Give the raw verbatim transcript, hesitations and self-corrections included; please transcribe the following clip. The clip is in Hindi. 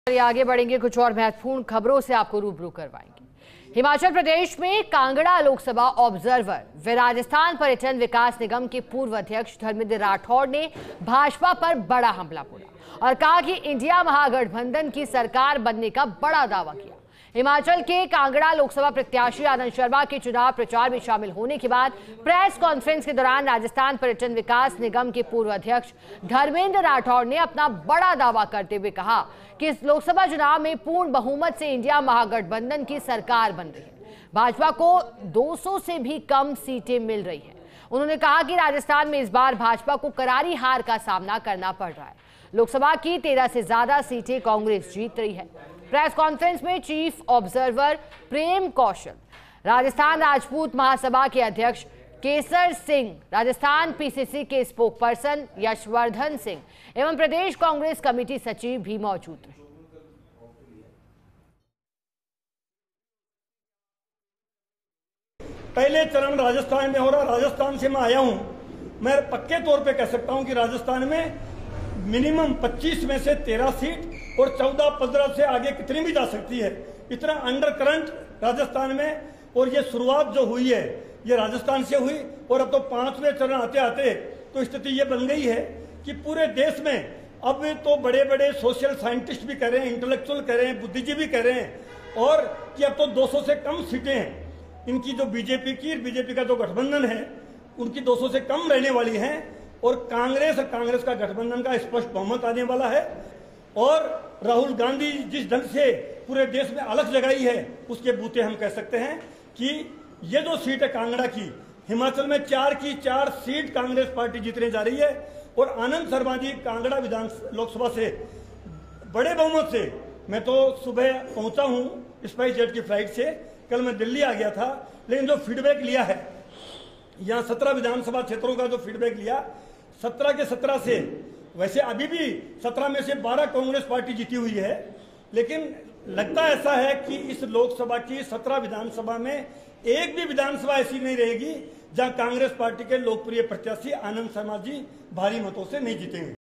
आगे बढ़ेंगे, कुछ और महत्वपूर्ण खबरों से आपको रूबरू करवाएंगे। हिमाचल प्रदेश में कांगड़ा लोकसभा ऑब्जर्वर व राजस्थान पर्यटन विकास निगम के पूर्व अध्यक्ष धर्मेंद्र राठौड़ ने भाजपा पर बड़ा हमला बोला और कहा कि इंडिया महागठबंधन की सरकार बनने का बड़ा दावा किया। हिमाचल के कांगड़ा लोकसभा प्रत्याशी आनंद शर्मा के चुनाव प्रचार में शामिल होने के बाद प्रेस कॉन्फ्रेंस के दौरान राजस्थान पर्यटन विकास निगम के पूर्व अध्यक्ष धर्मेंद्र राठौड़ ने अपना बड़ा दावा करते हुए कहा कि इस लोकसभा चुनाव में पूर्ण बहुमत से इंडिया महागठबंधन की सरकार बन रही है। भाजपा को दो सौ से भी कम सीटें मिल रही हैं। उन्होंने कहा कि राजस्थान में इस बार भाजपा को करारी हार का सामना करना पड़ रहा है। लोकसभा की तेरह से ज्यादा सीटें कांग्रेस जीत रही है। प्रेस कॉन्फ्रेंस में चीफ ऑब्जर्वर प्रेम कौशल, राजस्थान राजपूत महासभा के अध्यक्ष केसर सिंह, राजस्थान पीसीसी के स्पोक पर्सन यशवर्धन सिंह एवं प्रदेश कांग्रेस कमेटी सचिव भी मौजूद रहे। पहले चरण राजस्थान में हो रहा, राजस्थान से मैं आया हूं। मैं पक्के तौर पे कह सकता हूं कि राजस्थान में मिनिमम पच्चीस में से तेरह सीट और चौदह पंद्रह से आगे कितनी भी जा सकती है। इतना अंडर करंट राजस्थान में, और ये शुरुआत जो हुई है ये राजस्थान से हुई और अब तो पांचवें चरण आते आते तो स्थिति ये बन गई है कि पूरे देश में अब तो बड़े बड़े सोशल साइंटिस्ट भी कह रहे हैं, इंटेलेक्चुअल कह रहे हैं, बुद्धिजीवी कह रहे हैं और कि अब तो दो सौ से कम सीटें हैं इनकी, जो बीजेपी की बीजेपी का जो गठबंधन है उनकी दो सौ से कम रहने वाली हैं और कांग्रेस और कांग्रेस का गठबंधन का स्पष्ट बहुमत आने वाला है। और राहुल गांधी जिस ढंग से पूरे देश में अलग जगाई है उसके बूते हम कह सकते हैं कि ये जो सीट है कांगड़ा की, हिमाचल में चार की चार सीट कांग्रेस पार्टी जीतने जा रही है और आनंद शर्मा जी कांगड़ा विधान लोकसभा से बड़े बहुमत से, मैं तो सुबह पहुंचा हूं स्पाइस जेट की फ्लाइट से, कल मैं दिल्ली आ गया था, लेकिन जो फीडबैक लिया है यहाँ सत्रह विधानसभा क्षेत्रों का जो फीडबैक लिया, सत्रह के सत्रह से, वैसे अभी भी सत्रह में से बारह कांग्रेस पार्टी जीती हुई है, लेकिन लगता ऐसा है कि इस लोकसभा की सत्रह विधानसभा में एक भी विधानसभा ऐसी नहीं रहेगी जहां कांग्रेस पार्टी के लोकप्रिय प्रत्याशी आनंद शर्मा जी भारी मतों से नहीं जीतेंगे।